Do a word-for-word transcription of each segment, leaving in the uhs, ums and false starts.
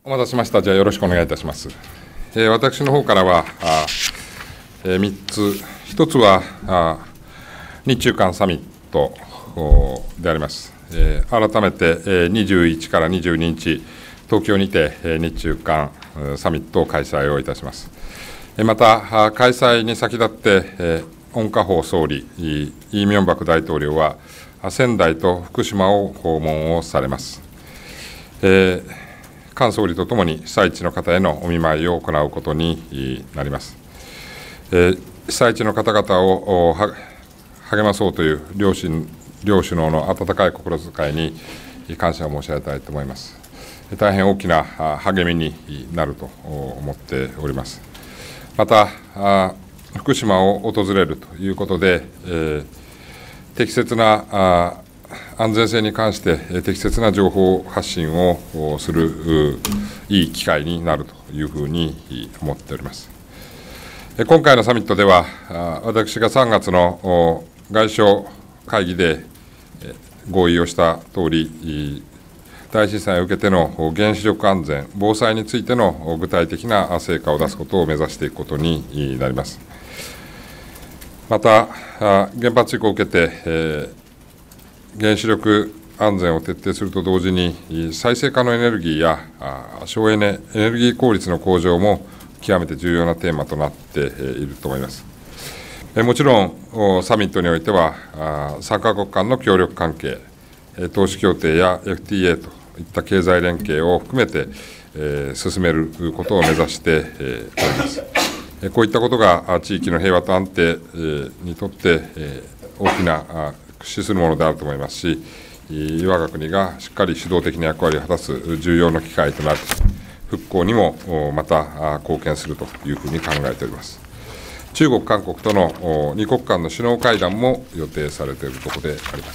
お待たせしました。じゃあよろしくお願いいたします。えー、私の方からはあ、えー、みっつ、ひとつはあ日中韓サミットであります。えー、改めて、えー、にじゅういちからにじゅうににち、東京にて、えー、日中韓サミットを開催をいたします。えー、また、開催に先立って、えー、温家宝総理、イ・ミョンバク大統領は、仙台と福島を訪問をされます。えー菅総理とともに被災地の方へのお見舞いを行うことになります。えー、被災地の方々を励まそうという両親、両首脳の温かい心遣いに感謝を申し上げたいと思います。大変大きな励みになると思っております。また、福島を訪れるということで、えー、適切な安全性に関して適切な情報発信をするいい機会になるというふうに思っております。今回のサミットでは、私がさんがつの外相会議で合意をしたとおり、大震災を受けての原子力安全、防災についての具体的な成果を出すことを目指していくことになります。また、原発事故を受けて、えー原子力安全を徹底すると同時に、再生可能エネルギーや省エネ、エネルギー効率の向上も極めて重要なテーマとなっていると思います。もちろん、サミットにおいては、さんかこく間の協力関係、投資協定や エフティーエー といった経済連携を含めて進めることを目指しております。こういったことが地域の平和と安定にとって大きな駆使するものであると思いますし、我が国がしっかり主導的な役割を果たす重要な機会となる、復興にもまた貢献するというふうに考えております。中国、韓国との二国間の首脳会談も予定されているところであります。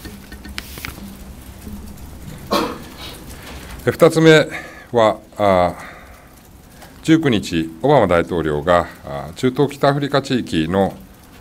ふたつめは、じゅうくにち、オバマ大統領が中東北アフリカ地域の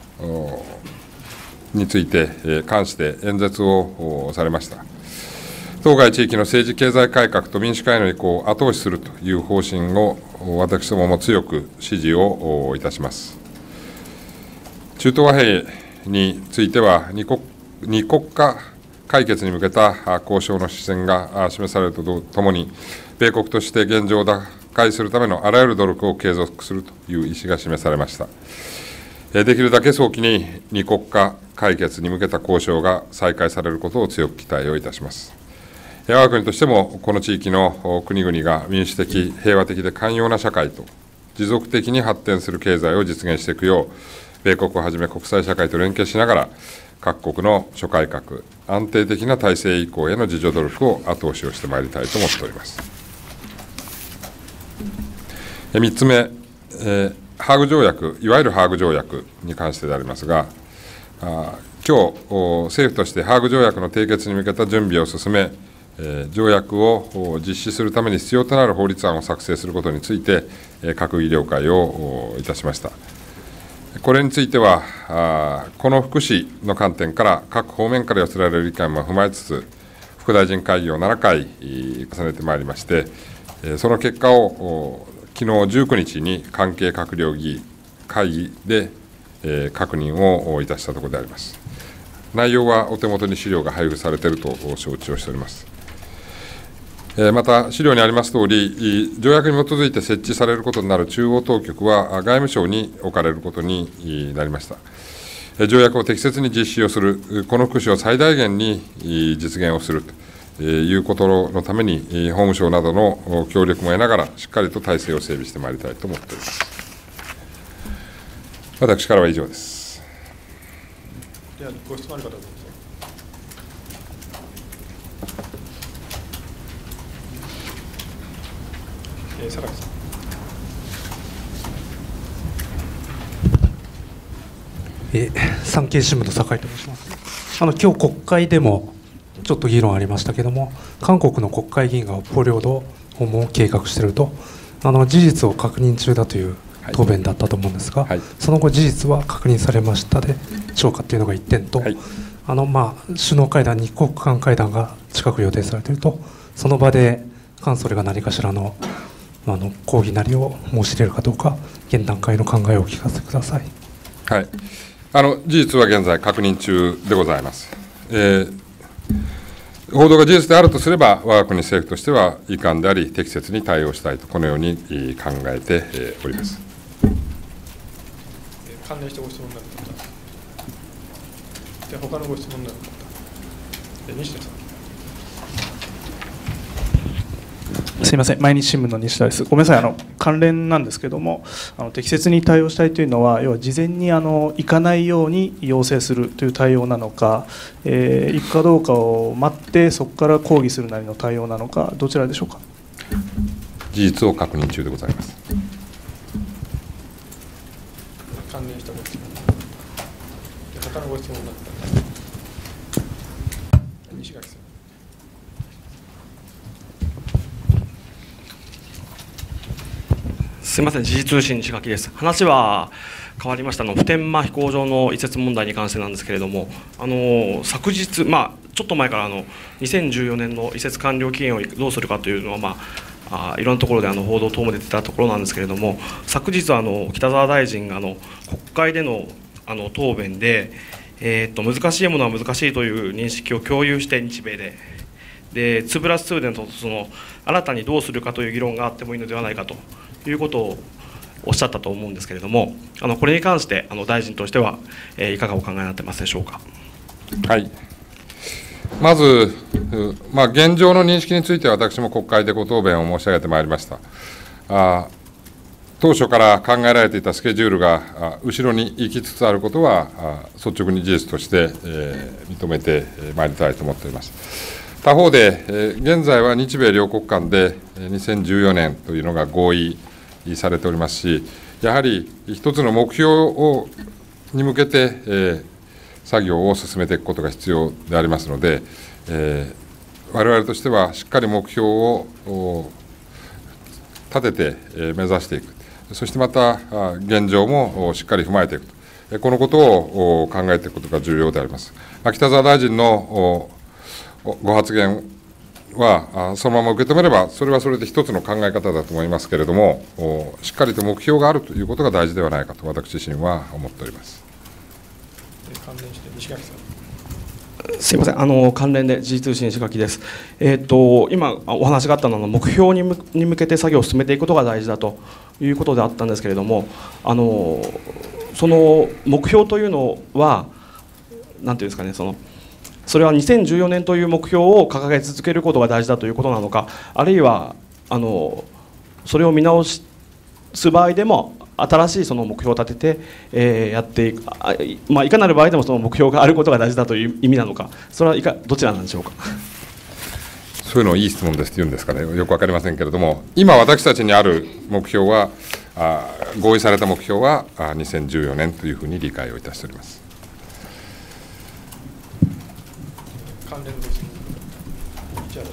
について関して演説をされました。当該地域の政治経済改革と民主化への移行を後押しするという方針を私どもも強く支持をいたします。中東和平については二国、二国家解決に向けた交渉の視線が示されるとともに、米国として現状を打開するためのあらゆる努力を継続するという意思が示されました。できるだけ早期に二国家解決に向けた交渉が再開されることを強く期待をいたします。我が国としても、この地域の国々が民主的、平和的で寛容な社会と持続的に発展する経済を実現していくよう、米国をはじめ国際社会と連携しながら、各国の諸改革、安定的な体制移行への自助努力を後押しをしてまいりたいと思っております。みっつめ、えーハーグ条約、いわゆるハーグ条約に関してでありますが、あ今日、政府としてハーグ条約の締結に向けた準備を進め、えー、条約を実施するために必要となる法律案を作成することについて、えー、閣議了解をいたしました。これについては、あこの福祉の観点から各方面から寄せられる意見も踏まえつつ、副大臣会議をななかい重ねてまいりまして、その結果を昨日じゅうくにちに関係閣僚議会議で、えー、確認をいたしたところであります。内容はお手元に資料が配布されていると承知をしております。えー、また、資料にありますとおり、条約に基づいて設置されることになる中央当局は外務省に置かれることになりました。条約を適切に実施をする、この福祉を最大限に実現をすると。いうことのために、法務省などの協力も得ながら、しっかりと体制を整備してまいりたいと思っております。私からは以上です。 では、ご質問ある方、どうぞ。えー、榊さん。 えー、産経新聞の酒井と申します。あの今日国会でもちょっと議論ありましたけれども、韓国の国会議員が北方領土訪問を計画していると、あの事実を確認中だという答弁だったと思うんですが、はいはい、その後、事実は確認されましたでしょうかというのがいってんと、はい、あのまあ首脳会談、二国間会談が近く予定されていると、その場で菅総理が何かしらのあの抗議なりを申し入れるかどうか、現段階の考えをお聞かせください。 はい、あの事実は現在、確認中でございます。えー、報道が事実であるとすれば、我が国政府としては遺憾であり、適切に対応したいと、このように考えております。 関連してご質問になる方、で他のご質問になる方、西田さん。 すみません、毎日新聞の西田です。ごめんなさい、あの関連なんですけれども、あの適切に対応したいというのは、要は事前にあの行かないように要請するという対応なのか、えー、行くかどうかを待って、そこから抗議するなりの対応なのか、どちらでしょうか。 事実を確認中でございます。 関連したご質問、で他のご質問になった西垣さん。 すみません、時事通信西垣です。話は変わりましたの普天間飛行場の移設問題に関してなんですけれども、あの昨日、まあ、ちょっと前からあのにせんじゅうよねんの移設完了期限をどうするかというのは、まあ、あいろんなところであの報道等も出てたところなんですけれども、昨日はあの北沢大臣があの国会でのあの答弁で、えー、っと難しいものは難しいという認識を共有して、日米で。でにプラスにでのその新たにどうするかという議論があってもいいのではないかということをおっしゃったと思うんですけれども、あのこれに関してあの大臣としては、えー、いかがお考えになってますでしょうか。 はい、まず、まあ、現状の認識については、私も国会でご答弁を申し上げてまいりました。あ当初から考えられていたスケジュールが後ろに行きつつあることは、率直に事実として、えー、認めてまいりたいと思っております。他方で、現在は日米両国間でにせんじゅうよねんというのが合意されておりますし、やはり一つの目標をに向けて作業を進めていくことが必要でありますので、我々としてはしっかり目標を立てて目指していく、そしてまた現状もしっかり踏まえていくと、このことを考えていくことが重要であります。北沢大臣のご発言はそのまま受け止めれば、それはそれで一つの考え方だと思いますけれども、しっかりと目標があるということが大事ではないかと、私自身は思っております。 関連して西垣さん。 すみません、あの関連で時事通信西垣です。えー、と今お話があったのは、目標に 向, に向けて作業を進めていくことが大事だということであったんですけれども、あのその目標というのは、なんていうんですかね、そのそれはにせんじゅうよねんという目標を掲げ続けることが大事だということなのか、あるいはあのそれを見直す場合でも新しいその目標を立てて、えー、やっていく、あ、まあ、いかなる場合でもその目標があることが大事だという意味なのか、それはいかどちらなんでしょうか。 そういうのをいい質問ですと言うんですかね、よく分かりませんけれども、今、私たちにある目標は、あ合意された目標はあにせんじゅうよねんというふうに理解をいたしております。 関連のご質問、市原さん。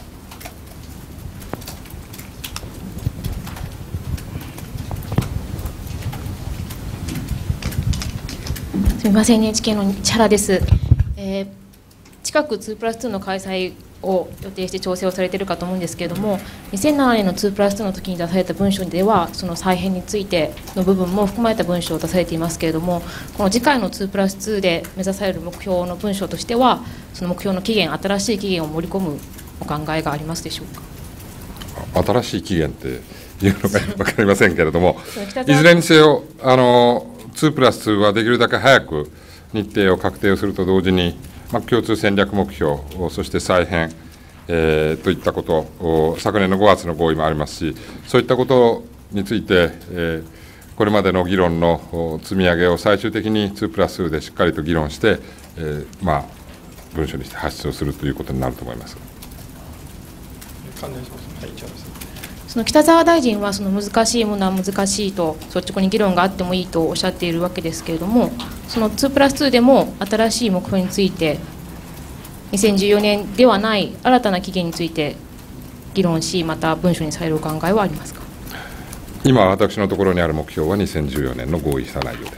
すみません、エヌエイチケー の市原です。えー、近くにプラスにの開催を予定して調整をされているかと思うんですけれども、にせんななねんのにプラスにの時に出された文書では、その再編についての部分も含まれた文書を出されていますけれども、この次回のにプラスにで目指される目標の文書としては、その目標の期限、新しい期限を盛り込むお考えがありますでしょうか。 新しい期限っていうのが分かりませんけれども、いずれにせよ、あのにプラスにはできるだけ早く日程を確定をすると同時に、まあ、共通戦略目標、そして再編、えー、といったこと、昨年のごがつの合意もありますし、そういったことについて、えー、これまでの議論の積み上げを最終的ににプラスにでしっかりと議論して、えーまあ、文書にして発出をするということになると思います。 関連します。はい、市原さん。 その北沢大臣は、その難しいものは難しいと率直に議論があってもいいとおっしゃっているわけですけれども、そのにプラスにでも新しい目標について、にせんじゅうよねんではない新たな期限について議論し、また文書にされるお考えはありますか。 今、私のところにある目標はにせんじゅうよねんの合意した内容です。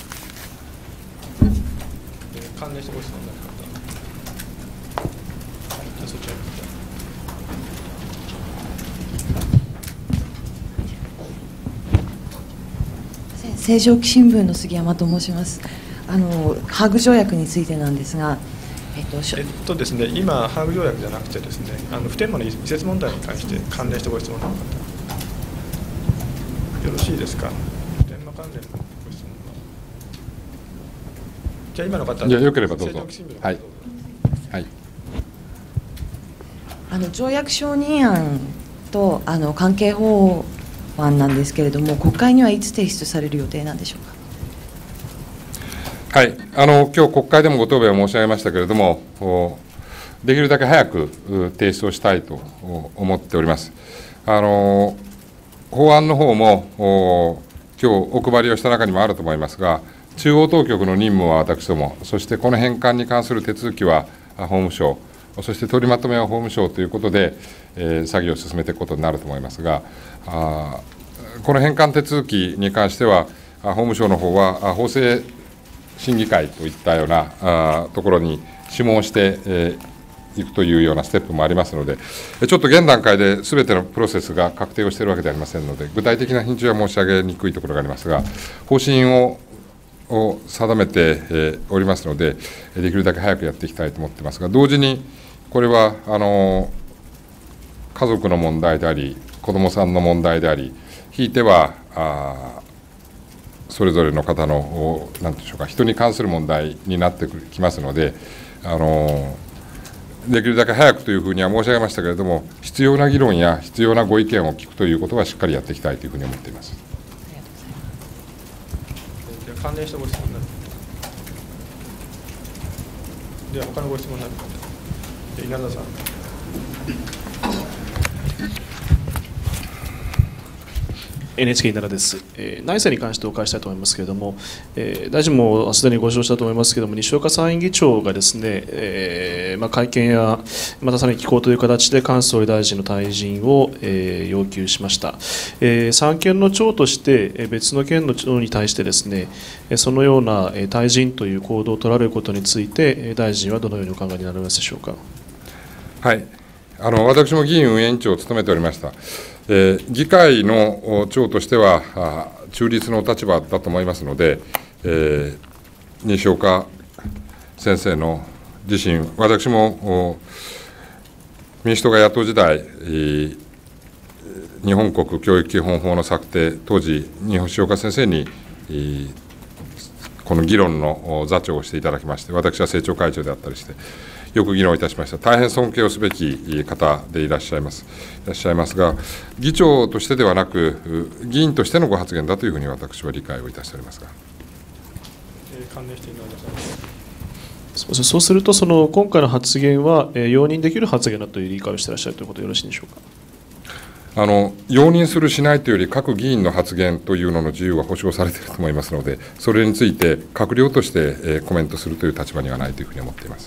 関連してご質問になる方、はい、じゃあそちらに。 成城記新聞の杉山と申します。あのハーグ条約についてなんですが、えっとえっとですね、今、ハーグ条約じゃなくてですね、あの普天間の移設問題に関して関連してご質問の方、よろしいですか。普天間関連のご質問は。じゃあ今の方、 いや、よければどうぞ。 成城記新聞の方はい。はい。 あの条約承認案とあの関係法案なんですけれども、国会にはいつ提出される予定なんでしょうか。 はい、あの今日国会でもご答弁を申し上げましたけれども、できるだけ早く提出をしたいと思っております。あの法案の方も今日お配りをした中にもあると思いますが、中央当局の任務は私ども、そしてこの返還に関する手続きは法務省、そして取りまとめは法務省ということで、えー、作業を進めていくことになると思いますが、あこの返還手続きに関しては、法務省の方は法制審議会といったようなあところに諮問してい、えー、くというようなステップもありますので、ちょっと現段階ですべてのプロセスが確定をしているわけではありませんので、具体的な日にちは申し上げにくいところがありますが、方針をを定めて、えー、おりますので、できるだけ早くやっていきたいと思っていますが、同時にこれはあの家族の問題であり、子どもさんの問題であり、ひいてはあそれぞれの方の何でしょうか、人に関する問題になってきますので、あのできるだけ早くというふうには申し上げましたけれども、必要な議論や必要なご意見を聞くということはしっかりやっていきたいというふうに思っています。 関連したご質問になる。では他のご質問になる方、稲田さん。 エヌエイチケー 稲田です、えー、内政に関してお伺いしたいと思いますけれども、えー、大臣もすでにご指導したと思いますけれども、西岡参院議長がですね、えーまあ、会見やまたさらに寄稿という形で菅総理大臣の退陣を、えー、要求しました、えー、三権の長として別の県の長に対してですね、そのような退陣という行動を取られることについて、大臣はどのようにお考えになりますでしょうか。 はい、あの私も議院運営委員長を務めておりました。えー、議会の長としては中立の立場だと思いますので、えー、西岡先生の自身、私も民主党が野党時代、日本国教育基本法の策定、当時、西岡先生にこの議論の座長をしていただきまして、私は政調会長であったりして、よく議論いたしました。大変尊敬をすべき方でいらっしゃいます。いらっしゃいますが、議長としてではなく、議員としてのご発言だというふうに私は理解をいたしておりますが。 関連していただきます。 そうすると、その今回の発言は、えー、容認できる発言だという理解をしていらっしゃるということでよろしいでしょうか。 あの容認する、しないというより、各議員の発言というのの自由は保障されていると思いますので、それについて閣僚として、えー、コメントするという立場にはないというふうに思っています。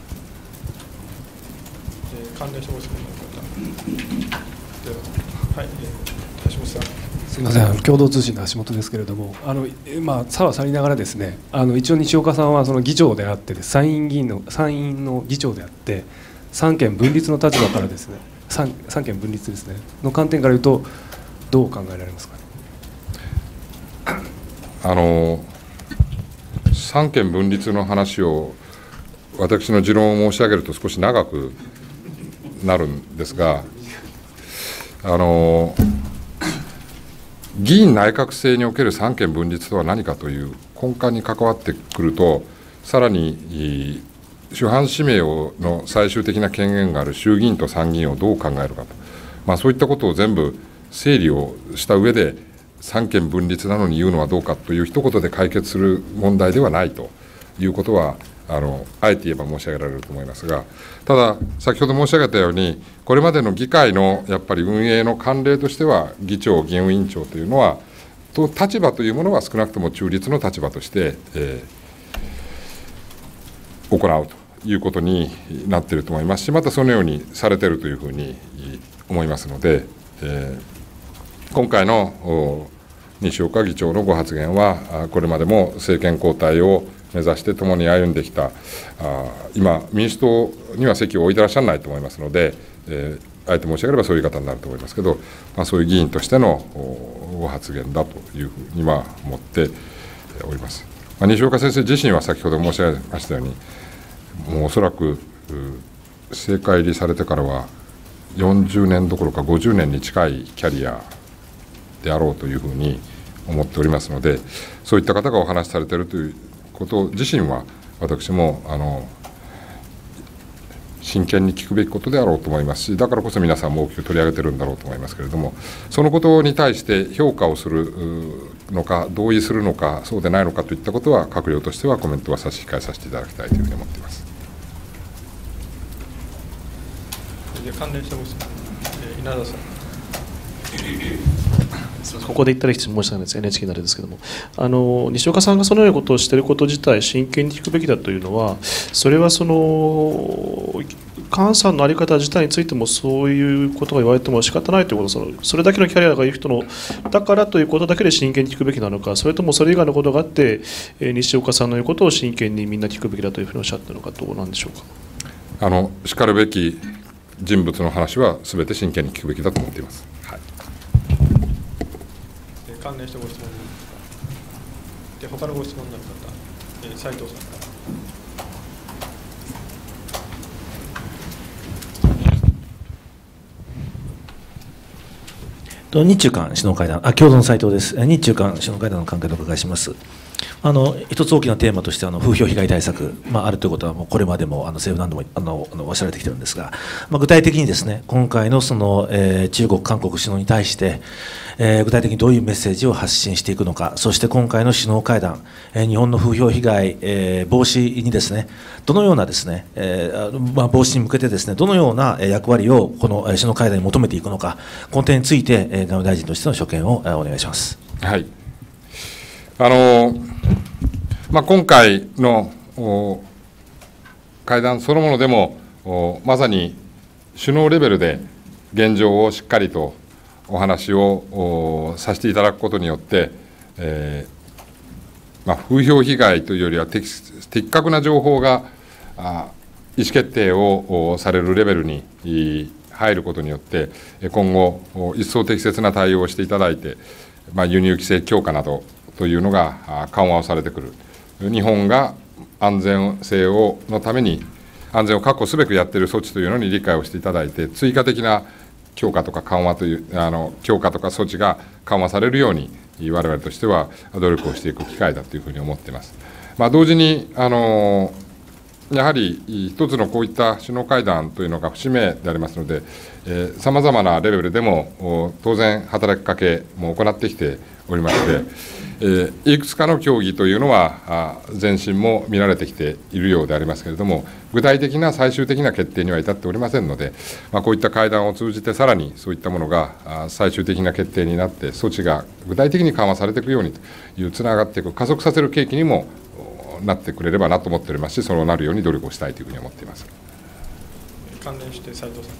関連してご質問の方。はい、橋本さん。 すみません、共同通信の橋本ですけれども、あのまあ、さはさりながらですね、あの一応、西岡さんはその議長であって、参院議員の参院の議長であって、三権分立の立場からですね、三, 三権分立ですね、の観点から言うと、どう考えられますか、ね、 あの三権分立の話を、私の持論を申し上げると少し長くなるんですが、あの議員内閣制における三権分立とは何かという根幹に関わってくると、さらに主犯指名をの最終的な権限がある衆議院と参議院をどう考えるかと、まあ、そういったことを全部整理をした上で、三権分立なのに言うのはどうかという一言で解決する問題ではないということは、あのあえて言えば申し上げられると思いますが、ただ、先ほど申し上げたように、これまでの議会のやっぱり運営の慣例としては、議長、議運委員長というのは、と立場というものは少なくとも中立の立場として、えー、行うということになっていると思いますし、またそのようにされているというふうに思いますので、えー、今回の西岡議長のご発言は、これまでも政権交代を目指して共に歩んできた、あ今、民主党には席を置いてらっしゃらないと思いますので、えー、あえて申し上げればそういう方になると思いますけど、まあ、そういう議員としてのご発言だというふうには思っております。まあ、西岡先生自身は先ほど申し上げましたように、もうおそらく政界入りされてからはよんじゅうねんどころかごじゅうねんに近いキャリアであろうというふうに思っておりますので、そういった方がお話しされているということ自身は、私もあの真剣に聞くべきことであろうと思いますし、だからこそ皆さんも大きく取り上げているんだろうと思いますけれども、そのことに対して評価をするのか、同意するのか、そうでないのかといったことは、閣僚としてはコメントは差し控えさせていただきたいというふうに思っています。 関連したご質問、稲田さん。 ここで言ったら質問したんです、エヌエイチケー なれですけども、あの西岡さんがそのようなことをしていること自体、真剣に聞くべきだというのは、それはその監査の在り方自体についても、そういうことが言われても仕方ないということ、そのそれだけのキャリアがいる人のだからということだけで真剣に聞くべきなのか、それともそれ以外のことがあって、えー、西岡さんの言うことを真剣にみんな聞くべきだというふうにおっしゃっているのか、どうなんでしょうか。 あのしかるべき人物の話はすべて真剣に聞くべきだと思っています。はい、 関連したご質問で、他のご質問の方、斉藤さんから。 日中韓首脳会談、あ共同の斉藤です。日中韓首脳会談の関係でお伺いします。あの一つ大きなテーマとしてあの風評被害対策、まあ、あるということはもうこれまでもあの政府何度もあのあのおっしゃられてきてるんですが、まあ、具体的にですね、今回のその、えー、中国、韓国首脳に対して、えー、具体的にどういうメッセージを発信していくのか、そして今回の首脳会談、えー、日本の風評被害、えー、防止にですね、どのようなですね、えーまあ、防止に向けてですね、どのような役割をこの首脳会談に求めていくのか、この点について、えー、外務大臣としての所見をお願いします。 はい、あのまあ、今回の会談そのものでも、まさに首脳レベルで現状をしっかりとお話をさせていただくことによって、えーまあ、風評被害というよりは 的, 的確な情報があ意思決定をされるレベルに入ることによって、今後、一層適切な対応をしていただいて、まあ、輸入規制強化などというのが緩和をされてくる。日本が安全性をのために安全を確保すべくやっている措置というのに理解をしていただいて、追加的な強化とか緩和というあの強化とか措置が緩和されるように我々としては努力をしていく機会だというふうに思っています。まあ、同時にあのやはり一つのこういった首脳会談というのが節目でありますので、さまざまなレベルでも当然働きかけも行ってきておりまして、えー、いくつかの協議というのは前進も見られてきているようでありますけれども、具体的な最終的な決定には至っておりませんので、まあ、こういった会談を通じてさらにそういったものが最終的な決定になって措置が具体的に緩和されていくようにというつながっていく加速させる契機にもなってくれればなと思っておりますし、そうなるように努力をしたいというふうに思っています。 関連して斉藤さん。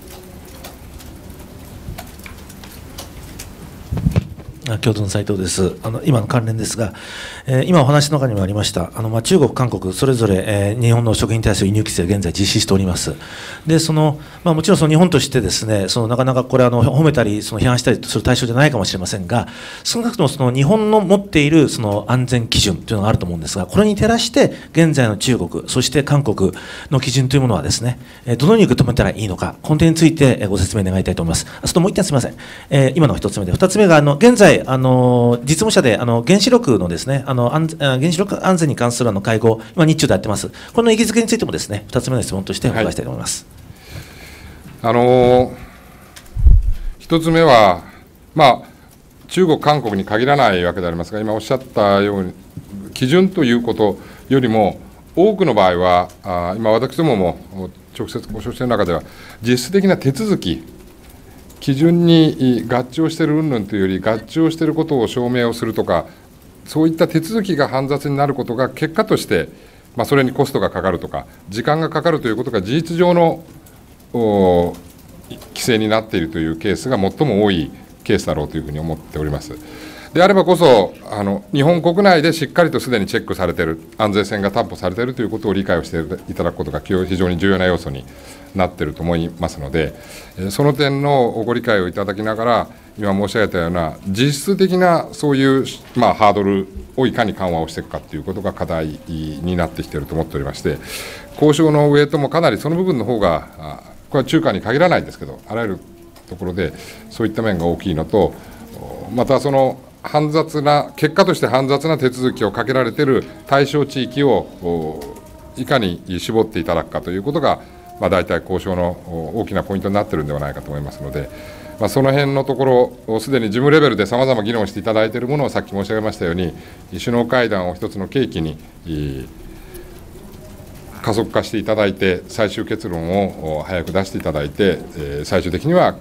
共同の斉藤です。あの今の関連ですが、えー、今お話の中にもありました、あのまあ中国、韓国、それぞれ、えー、日本の食品に対する輸入規制を現在実施しております。でそのまあ、もちろんその日本としてですね、そのなかなかこれあの褒めたりその批判したりする対象じゃないかもしれませんが、少なくともその日本の持っているその安全基準というのがあると思うんですが、これに照らして現在の中国、そして韓国の基準というものはですね、どのように受け止めたらいいのか、この点についてご説明願いたいと思います。あともう一点すみません、えー、今の一つ目で、二つ目があの現在あの実務者であの原子力のですね、あの安原子力安全に関するあの会合、今日中でやってます。この意義づけについてもですね、二つ目の質問としてお伺いしたいと思います。 はい、あの一つ目は、まあ、中国、韓国に限らないわけでありますが、今おっしゃったように、基準ということよりも、多くの場合は、あ今、私どもも直接ご承知の中では、実質的な手続き、基準に合致をしている云々というより、合致をしていることを証明をするとか、そういった手続きが煩雑になることが結果として、まあ、それにコストがかかるとか、時間がかかるということが事実上の規制になっているというケースが最も多いケースだろうというふうに思っております。 であればこそ、あの日本国内でしっかりとすでにチェックされている、安全性が担保されているということを理解をしていただくことが非常に重要な要素になっていると思いますので、その点のご理解をいただきながら、今申し上げたような実質的なそういう、まあ、ハードルをいかに緩和をしていくかということが課題になってきていると思っておりまして、交渉のウエイトもかなりその部分の方が、これは中華に限らないんですけど、あらゆるところでそういった面が大きいのと、またその煩雑な、結果として煩雑な手続きをかけられている対象地域をいかに絞っていただくかということが、まあ、大体交渉の大きなポイントになっているのではないかと思いますので、まあ、その辺のところをすでに事務レベルでさまざま議論していただいているものをさっき申し上げましたように、首脳会談を一つの契機に加速化していただいて、最終結論を早く出していただいて、最終的には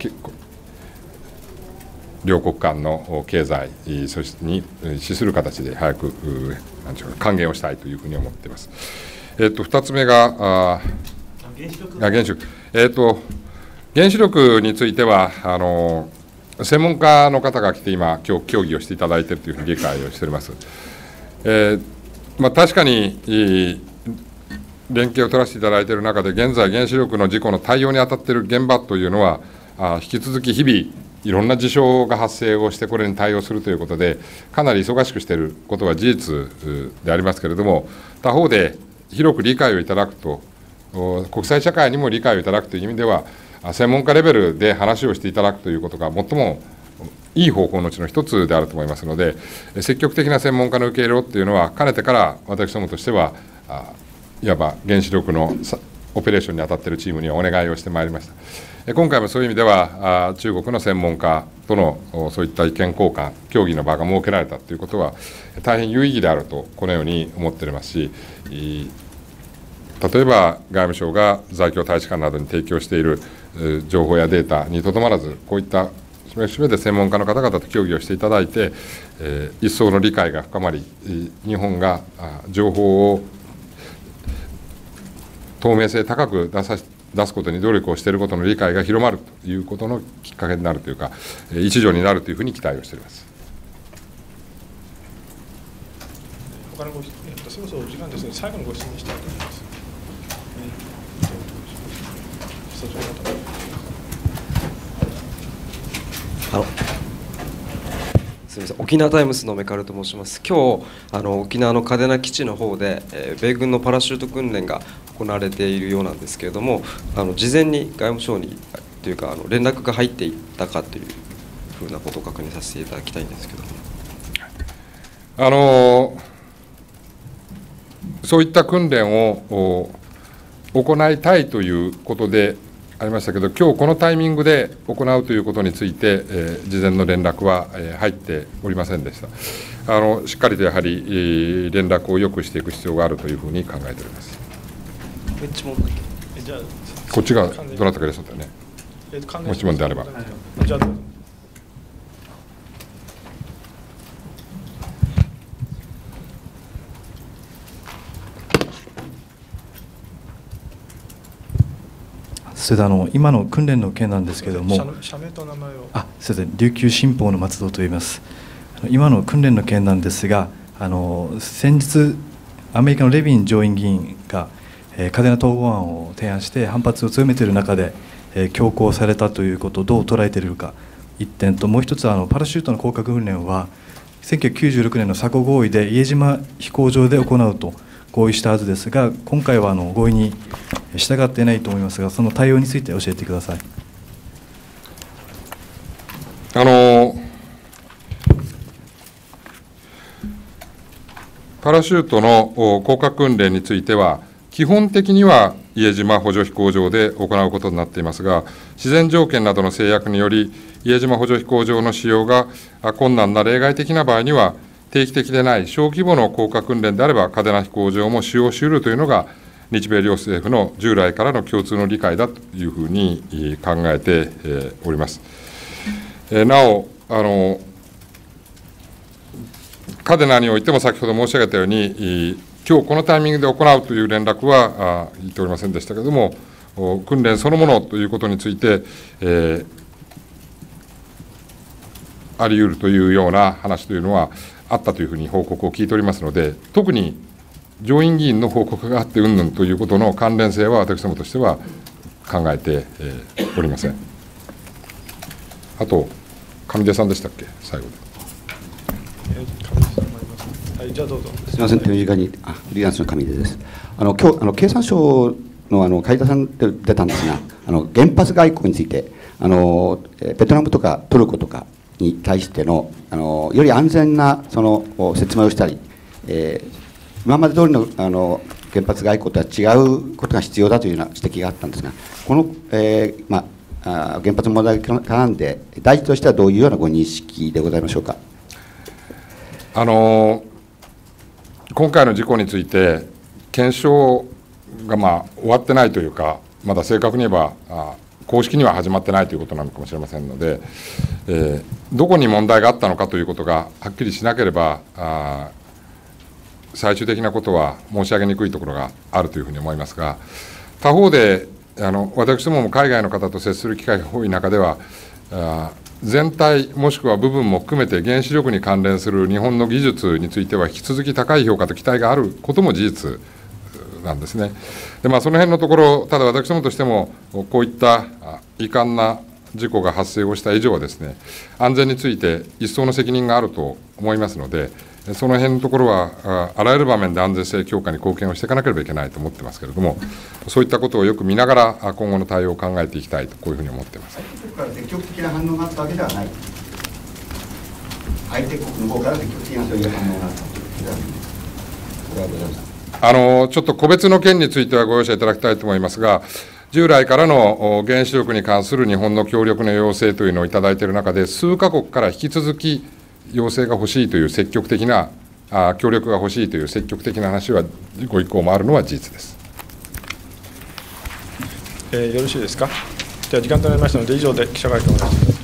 両国間の経済に資する形で早くなんていうか還元をしたいというふうに思っています。えっと、ふたつめが、あ原子力、原子力、えっと、原子力についてはあの、専門家の方が来て、今、今日協議をしていただいているというふうに理解をしております。えーまあ、確かに連携を取らせていただいている中で、現在、原子力の事故の対応に当たっている現場というのは、あ引き続き日々、いろんな事象が発生をして、これに対応するということで、かなり忙しくしていることは事実でありますけれども、他方で広く理解をいただくと、国際社会にも理解をいただくという意味では、専門家レベルで話をしていただくということが最もいい方法のうちの一つであると思いますので、積極的な専門家の受け入れをというのは、かねてから私どもとしては、いわば原子力のオペレーションに当たっているチームにはお願いをしてまいりました。今回もそういう意味では、中国の専門家とのそういった意見交換、協議の場が設けられたということは、大変有意義であると、このように思っておりますし、例えば外務省が在京大使館などに提供している情報やデータにとどまらず、こういったすべて専門家の方々と協議をしていただいて、一層の理解が深まり、日本が情報を透明性高く出さ出すことに努力をしていることの理解が広まるということのきっかけになるというか、一助になるというふうに期待をしております。 他のご質問、えっと、そろそろ時間ですので、最後のご質問にしたいと思います。 あのすみません、沖縄タイムスのメカルと申します。今日あの沖縄の嘉手納基地の方で、えー、米軍のパラシュート訓練が行われているようなんですけれども、あの事前に外務省にというかあの連絡が入っていったかというふうなことを確認させていただきたいんですけども。 あのそういった訓練を行いたいということでありましたけど、今日このタイミングで行うということについて、えー、事前の連絡は、えー、入っておりませんでした。あのしっかりとやはり、えー、連絡をよくしていく必要があるというふうに考えております。こっちがどなたかでしたよね。ご質問であれば。じゃあそれであの今の訓練の件なんですけれども、 社名と名前を。 あ、すみません、琉球新報の松戸と言います。今の訓練の件なんですが、あの先日アメリカのレビン上院議員が、えー、嘉手納統合案を提案して反発を強めている中で、えー、強行されたということをどう捉えているか一点と、もう一つはあのパラシュートの降格訓練はせんきゅうひゃくきゅうじゅうろくねんの佐古合意で伊江島飛行場で行うと合意したはずですが、今回はあの合意に従っていないと思いますが、その対応について教えてください。 あのパラシュートの降下訓練については、基本的には伊江島補助飛行場で行うことになっていますが、自然条件などの制約により、伊江島補助飛行場の使用が困難な例外的な場合には、定期的でない小規模の降下訓練であれば、嘉手納飛行場も使用し得るというのが、日米両政府の従来からの共通の理解だというふうに考えております。なお、あの嘉手納においても先ほど申し上げたように、今日このタイミングで行うという連絡は言っておりませんでしたけれども、訓練そのものということについて、えーあり得るというような話というのはあったというふうに報告を聞いておりますので、特に上院議員の報告があってうんぬんということの関連性は私どもとしては考えておりません。あと、上出さんでしたっけ、最後で。 はい、じゃあどうぞ。 すみません、手短に、あ、フリーランスの上出です。あの今日あの経産省のあの会談さんで出たんですが、あの原発外交について、あのベトナムとかトルコとかに対してのあのより安全なその説明をしたり、えー今まで通りのあの原発外交とは違うことが必要だというような指摘があったんですが、この、えーまあ、原発問題に絡んで、大臣としてはどういうようなご認識でございましょうか。 あの今回の事故について、検証が、まあ、終わってないというか、まだ正確に言えば、あ公式には始まってないということなのかもしれませんので、えー、どこに問題があったのかということがはっきりしなければ、あ最終的なことは申し上げにくいところがあるというふうに思いますが、他方であの私どもも海外の方と接する機会が多い中では、あ全体もしくは部分も含めて原子力に関連する日本の技術については引き続き高い評価と期待があることも事実なんですね。で、まあ、その辺のところ、ただ私どもとしてもこういった遺憾な事故が発生をした以上はですね、安全について一層の責任があると思いますので、その辺のところはあらゆる場面で安全性強化に貢献をしていかなければいけないと思ってますけれども、そういったことをよく見ながら今後の対応を考えていきたいと、こういうふうに思っています。 積極的な反応があったわけではない。相手国の方から積極的なそういう反応があったということではない。これはございます。 あのちょっと個別の件についてはご容赦いただきたいと思いますが、従来からの原子力に関する日本の協力の要請というのをいただいている中で、数カ国から引き続き要請が欲しいという積極的な、あ協力が欲しいという積極的な話は、ご意向もあるのは事実です。 えー、よろしいですか。では時間となりましたので、以上で記者会見を終わります。